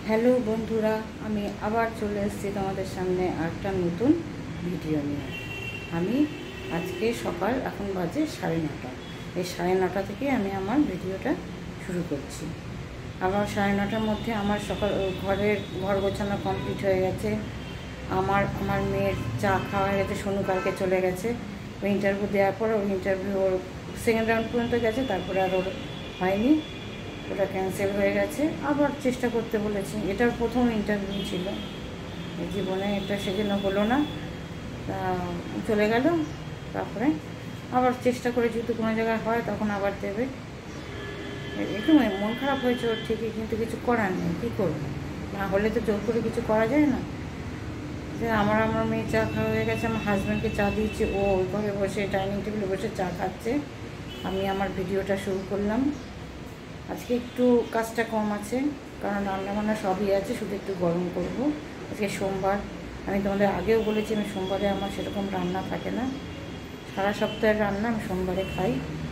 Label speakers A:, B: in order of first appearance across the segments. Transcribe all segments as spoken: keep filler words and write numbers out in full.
A: Hello বন্ধুরা, আমি আবার চলে এসেছি তোমাদের সামনে একটা নতুন ভিডিও নিয়ে। আমি আজকে সকাল এখন বাজে সাড়ে নটা। এই সাড়ে নটা থেকে আমি আমার ভিডিওটা শুরু করছি। আবার সাড়ে নটার মধ্যে আমার সকাল ঘরের ঘর গোছানো কমপ্লিট হয়ে গেছে। আমার আমার মেয়ের চা খাওয়া হয়ে গেছে। সোনু কালকে চলে গেছে ওই ইন্টারভিউ দেওয়ার পর। ওই ইন্টারভিউ ওর সেকেন্ড রাউন্ড পর্যন্ত গেছে, তারপরে আর ওর হয়নি, ওটা ক্যান্সেল হয়ে গেছে। আবার চেষ্টা করতে বলেছি, এটার প্রথম ইন্টারভিউ ছিল জীবনে, এটা সেজন্য হলো না, তা চলে গেল। তারপরে আবার চেষ্টা করে যদি কোনো জায়গায় হয় তখন আবার দেবে। একটু মন খারাপ হয়েছে ওর ঠিকই, কিন্তু কিছু করার নেই, কী করবো, না হলে তো জোর করে কিছু করা যায় না। যে আমার আমার মেয়ে চা খাওয়া হয়ে গেছে, আমার হাজব্যান্ডকে চা দিয়েছি, ও ওই ঘরে বসে ডাইনিং টেবিলে বসে চা খাচ্ছে। আমি আমার ভিডিওটা শুরু করলাম। আজকে একটু কাজটা কম আছে, কারণ রান্নাবান্না সবই আছে, শুধু একটু গরম করব। আজকে সোমবার, আমি তোমাদের আগেও বলেছি আমি সোমবারে আমার সেরকম রান্না থাকে না, সারা সপ্তাহের রান্না আমি সোমবারে খাই।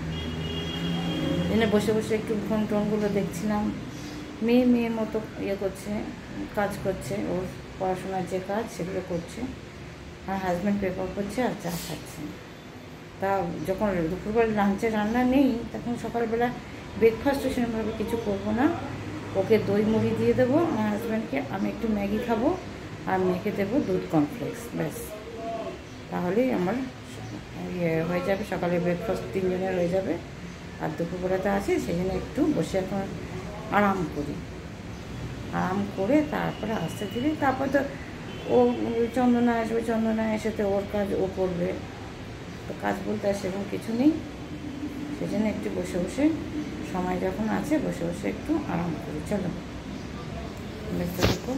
A: এনে বসে বসে একটু ফোন টোনগুলো দেখছিলাম। মেয়ে মেয়ের মতো ইয়ে করছে, কাজ করছে, ওর পড়াশোনার যে কাজ সেগুলো করছে, আর হাজব্যান্ড পেপার করছে আর চা খাচ্ছে। তা যখন দুপুরবেলা লাঞ্চে রান্না নেই, তখন সকালবেলা ব্রেকফাস্টও সেরকমভাবে কিছু করবো না। ওকে দই মুড়ি দিয়ে দেবো আমার হাজব্যান্ডকে, আমি একটু ম্যাগি খাবো, আর মেয়েকে দেবো দুধ কর্নফ্লেক্স, ব্যাস। তাহলেই আমার ইয়ে হয়ে যাবে, সকালে ব্রেকফাস্ট তিনজনের হয়ে যাবে। আর দুপুরবেলাটা আছে, সেই জন্য একটু বসে এখন আরাম করি। আরাম করে তারপরে আস্তে ধীরে, তারপর তো ও চন্দনা আসবে, চন্দনা এসে তো ওর কাজ ও করবে। তো কাজ বলতে আর সেরকম কিছু নেই, সেই জন্য একটু বসে বসে সময় যখন আছে বসে বসে একটু আরাম করি। চলো দেখতে থাকো।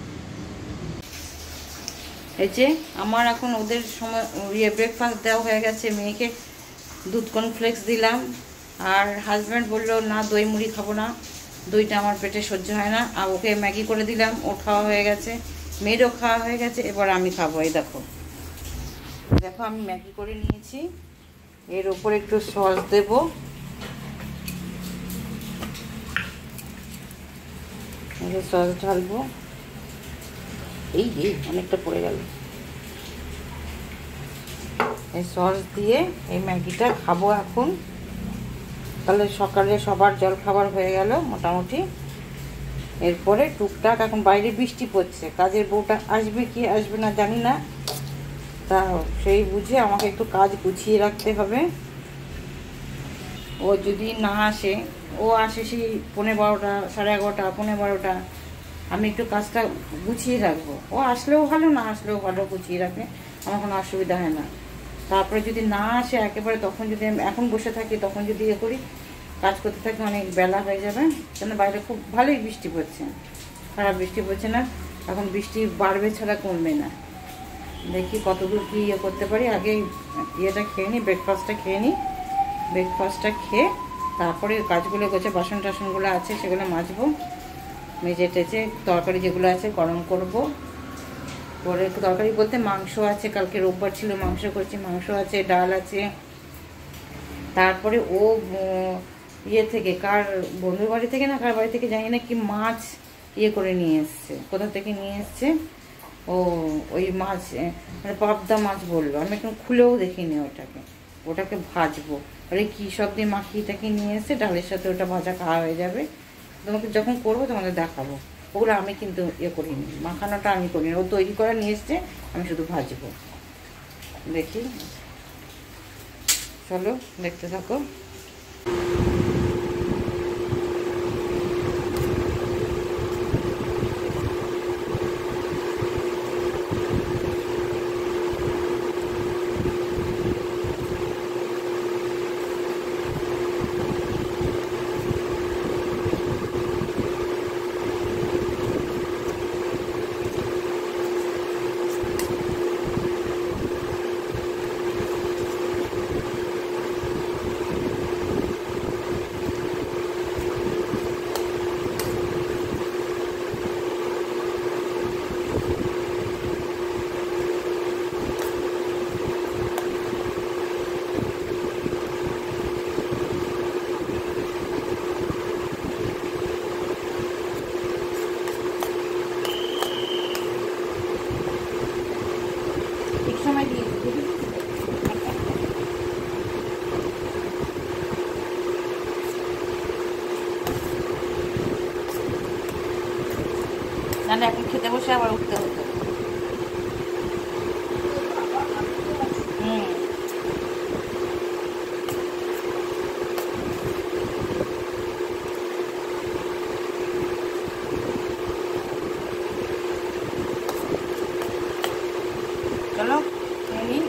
A: এই যে আমার এখন ওদের সময় ইয়ে ব্রেকফাস্ট দেওয়া হয়ে গেছে। মেয়েকে দুধ কর্নফ্লেক্স দিলাম, আর হাজব্যান্ড বললো না দই মুড়ি খাবো না, দইটা আমার পেটে সহ্য হয় না। আর ওকে ম্যাগি করে দিলাম, ও খাওয়া হয়ে গেছে, মেয়েরও খাওয়া হয়ে গেছে, এবার আমি খাবো। এই দেখো দেখো আমি ম্যাগি করে নিয়েছি, এর ওপরে একটু সস দেবো, সস ঢালবো। এই যে অনেকটা পড়ে গেল। এই সস দিয়ে এই ম্যাগিটা খাবো এখন। তাহলে সকালে সবার জল খাবার হয়ে গেল মোটামুটি। এরপরে টুকটাক, এখন বাইরে বৃষ্টি পড়ছে, কাজের বউটা আসবে কি আসবে না জানি না, তা সেই বুঝে আমাকে একটু কাজ গুছিয়ে রাখতে হবে। ও যদি না আসে, ও আসে সেই পৌনে বারোটা সাড়ে এগারোটা পৌনে বারোটা, আমি একটু কাজটা গুছিয়ে রাখবো। ও আসলেও ভালো, না আসলেও ভালো, গুছিয়ে রাখলে আমার কোনো অসুবিধা হয় না। তারপরে যদি না আসে একেবারে, তখন যদি আমি এখন বসে থাকি, তখন যদি ইয়ে করি, কাজ করতে থাকি, অনেক বেলা হয়ে যাবে। কেন বাইরে খুব ভালোই বৃষ্টি পড়ছে, খারাপ বৃষ্টি পড়ছে না, এখন বৃষ্টি বাড়বে ছাড়া কমবে না। দেখি কতদূর কী ইয়ে করতে পারি। আগে ইয়েটা খেয়ে নিই, ব্রেকফাস্টটা খেয়ে নিই। ব্রেকফাস্টটা খেয়ে তারপরে কাজগুলো গোছে, বাসন টাসনগুলো আছে সেগুলো মাজবো, মেজে টেজে তরকারি যেগুলো আছে গরম করব। পরে তরকারি বলতে মাংস আছে, কালকে রোববার ছিল মাংস করছি, মাংস আছে, ডাল আছে। তারপরে ও ইয়ে থেকে, কার বন্ধুর বাড়ি থেকে না কার বাড়ি থেকে জানি না কি মাছ ইয়ে করে নিয়ে এসছে, কোথা থেকে নিয়ে এসছে ও, ওই মাছ মানে পাবদা মাছ বললো, আমি এখন খুলেও দেখিনি ওটাকে। ওটাকে ভাজবো, আরে কী সব দিয়ে মাখিয়েটাকে নিয়ে এসছে, ডালের সাথে ওটা ভাজা খাওয়া হয়ে যাবে। তোমাকে যখন করবো তোমাদের দেখাবো। ওগুলো আমি কিন্তু ইয়ে করিনি, মাখানোটা আমি করিনি, ও তৈরি করে নিয়ে এসছে, আমি শুধু ভাজবো। দেখি, চলো দেখতে থাকো। নাহলে এখন খেতে বসে আবার উঠতে হতো। হুম চলো খেয়ে নিই।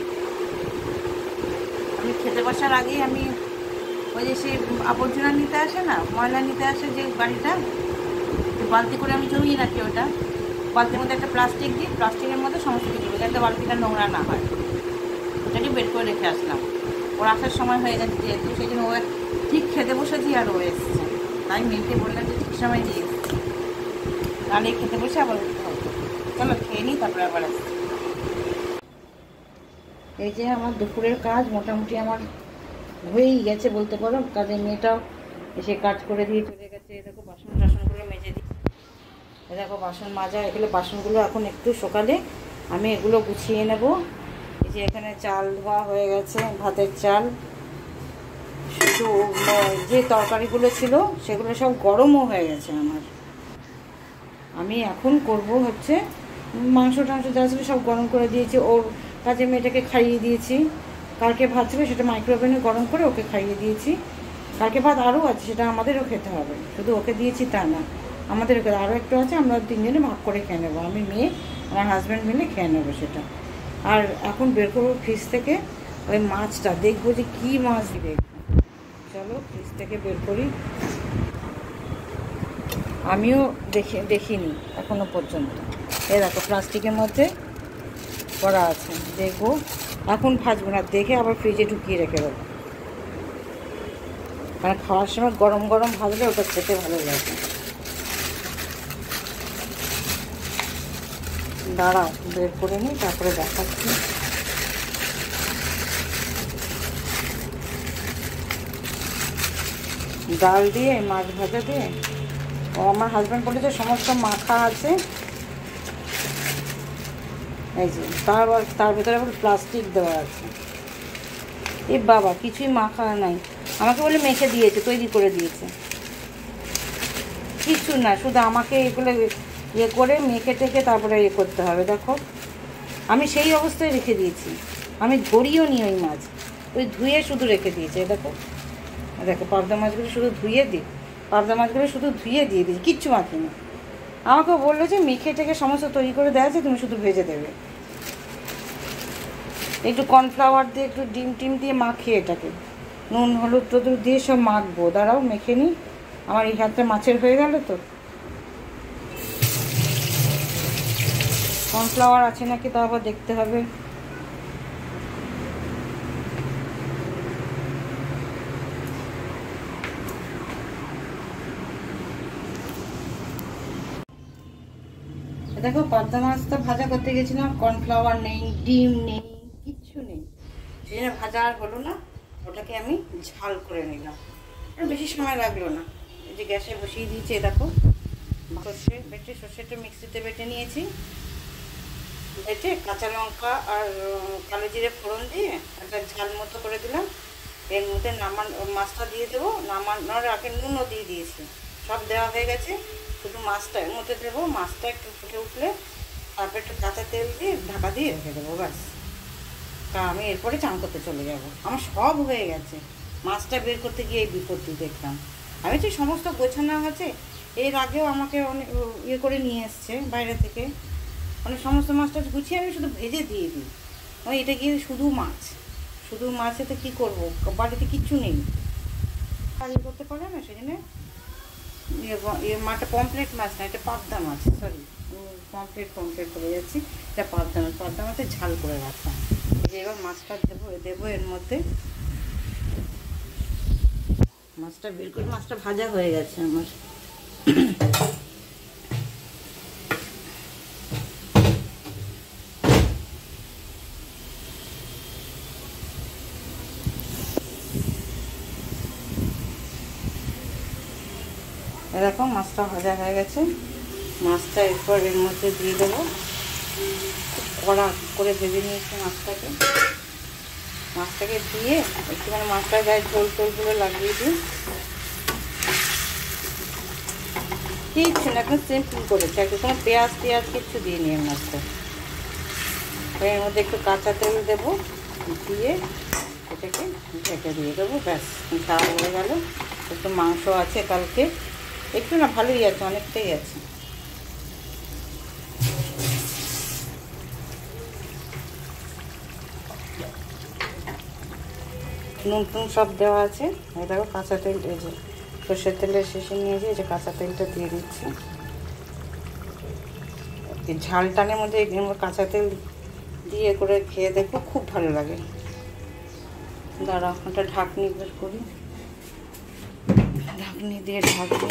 A: আমি খেতে বসার আগেই আমি ওই যে সে আবর্জনা নিতে আসে না, ময়লা নিতে আসে যে গাড়িটা, বালতি করে আমি জমিয়ে রাখি ওটা। বালতির মধ্যে একটা প্লাস্টিক দিই, প্লাস্টিকের মধ্যে সমস্ত কিছু যাতে বালতিটা নোংরা না হয়, ওটাকে বের করে রেখে আসলাম। ওর আসার সময় হয়ে গেছে যেহেতু, সেই জন্য ও ঠিক খেতে বসেছি আর ও এসছে, তাই মেয়েকে বললাম যে ঠিক সময় দিয়ে এসছে, তাহলে খেতে বসে আবার উঠতে হতো। চলো খেয়ে নিই, তারপরে আবার আসছি। এই যে আমার দুপুরের কাজ মোটামুটি আমার হয়েই গেছে বলতে পারো। কাজের মেয়েটাও এসে কাজ করে দিয়ে চলে গেছে। এ দেখো বাসন টাসনগুলো মেজে দিই। এ দেখো বাসন মাজা, এগুলো বাসনগুলো এখন একটু সকালে আমি এগুলো গুছিয়ে নেব। এই যে এখানে চাল ধোয়া হয়ে গেছে, ভাতের চাল। শুধু যে তরকারিগুলো ছিল সেগুলো সব গরমও হয়ে গেছে আমার। আমি এখন করব হচ্ছে মাংস টাংস যা ছিল সব গরম করে দিয়েছি, ওর কাজে মেয়েটাকে খাইয়ে দিয়েছি। কালকে ভাত ছিল সেটা মাইক্রোওভেনে গরম করে ওকে খাইয়ে দিয়েছি। কালকে ভাত আরও আছে, সেটা আমাদেরও খেতে হবে, শুধু ওকে দিয়েছি তা না, আমাদেরও খেতে আরও একটু আছে, আমরা তিনজনে ভাগ করে খেয়ে নেবো, আমি মেয়ে আমার হাজব্যান্ড মিলে খেয়ে নেবো সেটা। আর এখন বের করবো ফ্রিজ থেকে ওই মাছটা, দেখবো যে কী মাছ দিবে। চলো ফ্রিজ থেকে বের করি। আমিও দেখে দেখিনি এখনো পর্যন্ত। এই দেখো প্লাস্টিকের মধ্যে করা আছে, দেখবো। এখন ভাজবো না, দেখে আবার ফ্রিজে ঢুকিয়ে রেখে দেবো, কারণ খাওয়ার সময় গরম গরম ভাজলে ওটা খেতে ভালো লাগে। দাঁড়াও বের করে নিই, তারপরে দেখাচ্ছি। ডাল দিয়ে মাছ ভাজা দিয়ে, ও আমার হাজব্যান্ড বলেছে সমস্ত মাখা আছে। এই যে তার তার ভিতরে আবার প্লাস্টিক দেওয়া আছে। এ বাবা, কিছুই মাখা নাই, আমাকে বলে মেখে দিয়েছে, তৈরি করে দিয়েছে। কিছু না, শুধু আমাকে এগুলো ইয়ে করে মেখে টেখে তারপরে ইয়ে করতে হবে। দেখো আমি সেই অবস্থায় রেখে দিয়েছি, আমি ধরিও নি ওই মাছ, ওই ধুয়ে শুধু রেখে দিয়েছে। দেখো দেখো পাবদা মাছগুলো শুধু ধুয়ে দিই, পাবদা মাছগুলো শুধু ধুয়ে দিয়ে দিই, কিচ্ছু মাখিনি। আমাকে বললো যে মেখে টেখে সমস্ত তৈরি করে দেওয়া আছে, তুমি শুধু ভেজে দেবে। একটু কর্নফ্লাওয়ার দিয়ে একটু ডিম টিম দিয়ে মাখিয়ে এটাকে নুন হলুদ টলুদ দিয়ে সব মাখবো। দাঁড়াও মেখে নিই, আমার এই হাতটা মাছের হয়ে গেল তো। কর্নফ্লাওয়ার আছে নাকি তা আবার দেখতে হবে। দেখো পাবদা মাছটা ভাজা করতে গেছিলাম, কর্নফ্লাওয়ার নেই, ডিম নেই, কিচ্ছু নেই, সেই জন্য ভাজা আর হলো না। ওটাকে আমি ঝাল করে নিলাম, বেশি সময় লাগলো না। এই যে গ্যাসে বসিয়ে দিয়েছি, দেখো সর্ষে বেটে, সর্ষেটা মিক্সিতে বেটে নিয়েছি, বেটে কাঁচা লঙ্কা আর কালো জিরে ফোড়ন দিয়ে একটা ঝাল মতো করে দিলাম। এর মধ্যে নামান মাছটা দিয়ে দেবো, নামানোর আগে নুনও দিয়ে দিয়েছি, সব দেওয়া হয়ে গেছে। শুধু মাছটা এর মধ্যে দেবো, মাছটা একটু ফুটে উঠলে তারপর একটু কাঁচা তেল দিয়ে ঢাকা দিয়ে রেখে দেবো, ব্যাস। তা আমি এরপরে চান করতে চলে যাব। আমার সব হয়ে গেছে, মাছটা বের করতে গিয়ে এই বিপত্তি দেখলাম। আমি তো সমস্ত গোছানো আছে, এর আগেও আমাকে অনেক ইয়ে করে নিয়ে এসছে বাইরে থেকে, মানে সমস্ত মাছটা গুছিয়ে আমি শুধু ভেজে দিয়ে দিই। ওই এটা গিয়ে শুধু মাছ, শুধু মাছেতে কী করবো, বাড়িতে কিচ্ছু নেই, কাজ করতে পারে না, সেই জন্য ইয়ে মাছটা পমপ্লেট মাছ না, এটা পাবদা মাছ, সরি পমপ্লেট পমপ্লেট বলে যাচ্ছি, এটা পাবদা মাছ। পাবদা মাছের ঝাল করে রাখলাম। এই যে এবার মাছটা দেবো দেবো এর মধ্যে, মাছটা বের করে, মাছটা ভাজা হয়ে গেছে আমার। এরকম মাছটা ভাজা হয়ে গেছে, মাছটা এরপর এর মধ্যে দিয়ে দেবো। কড়া করে ভেজে নিয়েছি মাছটাকে, মাছটাকে দিয়ে একটুখানি মাছটার গায়ে ঝোল টোলগুলো লাগিয়ে দিই। কিচ্ছু না, এখন সিম্পল করেছি, একটু কোনো পেঁয়াজ পেঁয়াজ কিচ্ছু দিয়ে নিয়ে মাছটা। এর মধ্যে একটু কাঁচা তেল দেবো, দিয়ে এটাকে ঢেকে দিয়ে দেবো, ব্যাস খাওয়া হয়ে গেল। একটু মাংস আছে কালকে, একটু না ভালোই আছে, অনেকটাই আছে। নুন টুন সব দেওয়া আছে। এই দেখো কাঁচা তেল, এই যে সর্ষের তেলের শেষে নিয়েছি, এই যে কাঁচা তেলটা দিয়ে দিচ্ছি। এই ঝাল টানের মধ্যে কাঁচা তেল দিয়ে করে খেয়ে দেখো, খুব ভালো লাগে। দাঁড়া ওটা ঢাকনি বের করি, ঢাকনি দিয়ে ঢাকবো।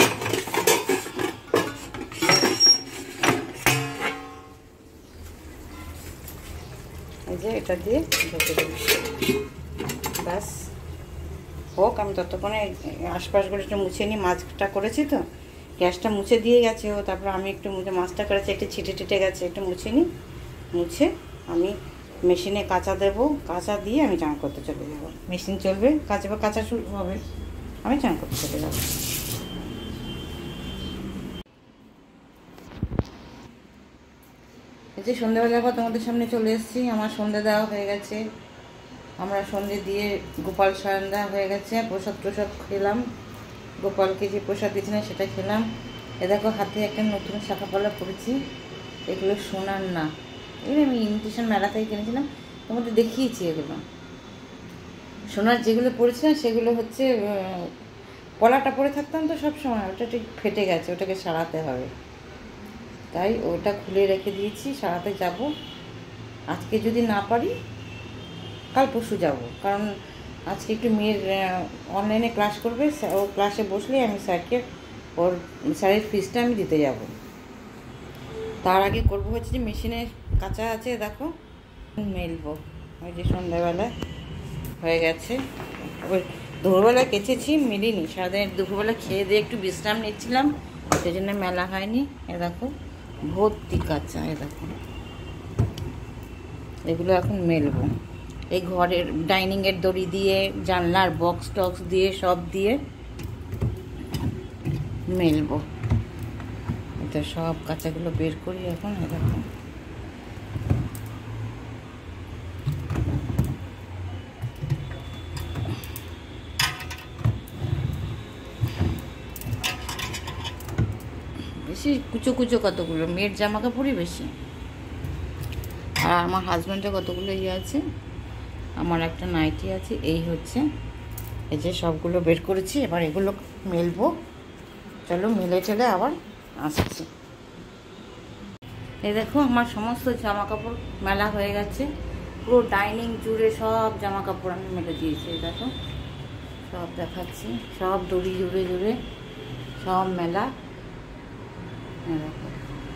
A: এই যে এটা দিয়ে ঢেকে দেবো, ব্যাস হোক। আমি ততক্ষণে আশপাশগুলো একটু মুছে নিই, মাছটা করেছি তো, গ্যাসটা মুছে দিয়ে গেছে ও, তারপর আমি একটু মুছে মাছটা করেছি, একটু ছিটে ছিটে গেছে, একটু মুছে নিই। মুছে আমি মেশিনে কাঁচা দেবো, কাঁচা দিয়ে আমি চান করতে চলে যাবো। মেশিন চলবে, কাঁচা বা কাঁচা শুরু হবে, আমি চান করতে চলে যাবো। এই যে সন্ধ্যেবেলার পর তোমাদের সামনে চলে এসেছি, আমার সন্ধ্যে দেওয়া হয়ে গেছে। আমরা সন্ধ্যে দিয়ে গোপাল শয়ন দেওয়া হয়ে গেছে, প্রসাদ প্রসাদ খেলাম, গোপালকে যে প্রসাদ দিয়েছিলাম সেটা খেলাম। এ দেখো হাতে একটা নতুন শাঁখাপলা পরেছি, এগুলো সোনার না, এগুলো আমি ইমিটেশন মেলা থেকে কিনেছিলাম, তোমাদের দেখিয়েছি। এগুলো সোনার যেগুলো পরেছিলাম সেগুলো হচ্ছে পলাটা পরে থাকতাম তো সব সময়, ওটা ঠিক ফেটে গেছে, ওটাকে সারাতে হবে, তাই ওটা খুলে রেখে দিয়েছি। সারাতে যাব, আজকে যদি না পারি কাল পরশু যাব, কারণ আজকে একটু মেয়ের অনলাইনে ক্লাস করবে, ও ক্লাসে বসলেই আমি স্যারকে ওর স্যারের ফিসটা আমি দিতে যাব। তার আগে করবো হচ্ছে যে মেশিনে কাঁচা আছে, দেখো মেলবো। ওই যে সন্ধ্যাবেলা হয়ে গেছে, ওই দুপুরবেলা কেচেছি, মেলিনি, সারাদিন দুপুরবেলা খেয়ে দিয়ে একটু বিশ্রাম নিচ্ছিলাম, সেই জন্য মেলা হয়নি। এ দেখো ভর্তি কাঁচা, এ দেখো এগুলো এখন মেলবো। এই ঘরের ডাইনিংয়ের দড়ি দিয়ে, জানলার বক্স টক্স দিয়ে, সব দিয়ে মেলবো। এটা সব কাঁচাগুলো বের করি এখন। এরকম বেশি কুচো কুচো কতগুলো, মেয়ের জামা কাপড়ই বেশি, আর আমার হাজব্যান্ডের কতগুলো ইয়ে আছে, আমার একটা নাইটি আছে, এই হচ্ছে। এই যে সবগুলো বের করেছি, এবার এগুলো মেলবো। চলো মেলে টেলে আবার আসছি। এই দেখো আমার সমস্ত জামা কাপড় মেলা হয়ে গেছে, পুরো ডাইনিং জুড়ে সব জামা কাপড় আমি মেলে দিয়েছি। দেখো সব দেখাচ্ছি, সব দড়ি জুড়ে জুড়ে সব মেলা। দেখো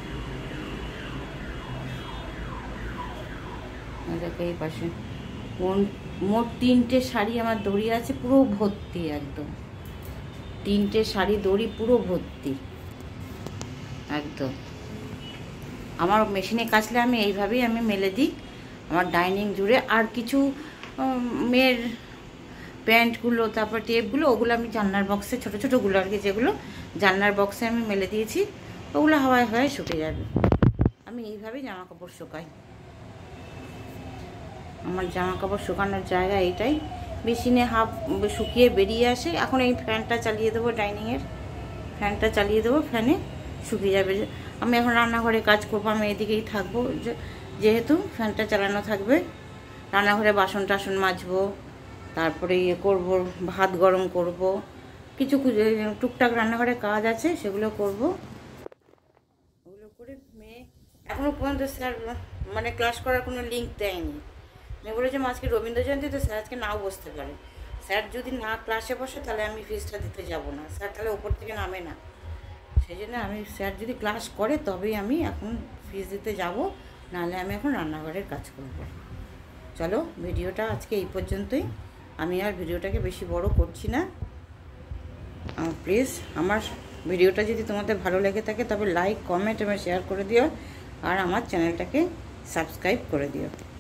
A: দেখো এই পাশে মোট তিনটে শাড়ি আমার দড়ি আছে, পুরো ভর্তি, একদম তিনটে শাড়ি দড়ি পুরো ভর্তি একদম। আমার মেশিনে কাচলে আমি এইভাবেই আমি মেলে দিই আমার ডাইনিং জুড়ে। আর কিছু মেয়ের প্যান্টগুলো, তারপর টেপগুলো, ওগুলো আমি জানলার বক্সে, ছোটো ছোটোগুলো আর কি, যেগুলো জানলার বক্সে আমি মেলে দিয়েছি, ওগুলো হাওয়ায় হাওয়ায় শুকে যাবে। আমি এইভাবেই জামা কাপড় শুকাই, আমার জামা কাপড় শুকানোর জায়গা এইটাই। মেশিনে হাফ শুকিয়ে বেরিয়ে আসে, এখন এই ফ্যানটা চালিয়ে দেবো, ডাইনিংয়ের ফ্যানটা চালিয়ে দেবো, ফ্যানে শুকিয়ে যাবে। আমি এখন রান্নাঘরে কাজ করবো, আমি এদিকেই থাকবো, যেহেতু ফ্যানটা চালানো থাকবে। রান্নাঘরে বাসন টাসন মাজবো, তারপরে ইয়ে করবো, ভাত গরম করব, কিছু টুকটাক রান্নাঘরে কাজ আছে সেগুলো করব। ওগুলো করে মেয়ে এখনও পর্যন্ত স্যার মানে ক্লাস করার কোনো লিঙ্ক দেয়নি। আমি বলেছিলাম আজকে রবীন্দ্র জয়ন্তী, তো স্যার আজকে নাও বসতে পারে। স্যার যদি না ক্লাসে বসে তাহলে আমি ফিসটা দিতে যাব না, স্যার তাহলে ওপর থেকে নামে না। সেই জন্য আমি স্যার যদি ক্লাস করে তবেই আমি এখন ফিস দিতে যাব, নাহলে আমি এখন রান্নাঘরের কাজ করব। চলো ভিডিওটা আজকে এই পর্যন্তই, আমি আর ভিডিওটাকে বেশি বড় করছি না। প্লিজ আমার ভিডিওটা যদি তোমাদের ভালো লেগে থাকে তবে লাইক, কমেন্ট এবং শেয়ার করে দিও, আর আমার চ্যানেলটাকে সাবস্ক্রাইব করে দিও।